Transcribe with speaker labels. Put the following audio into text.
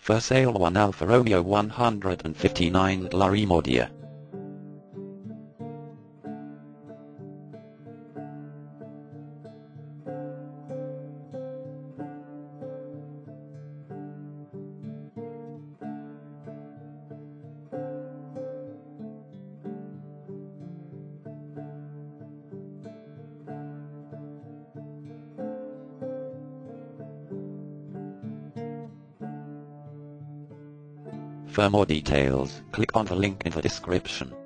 Speaker 1: For sale 1 Alfa Romeo 159 La Remodia. For more details, click on the link in the description.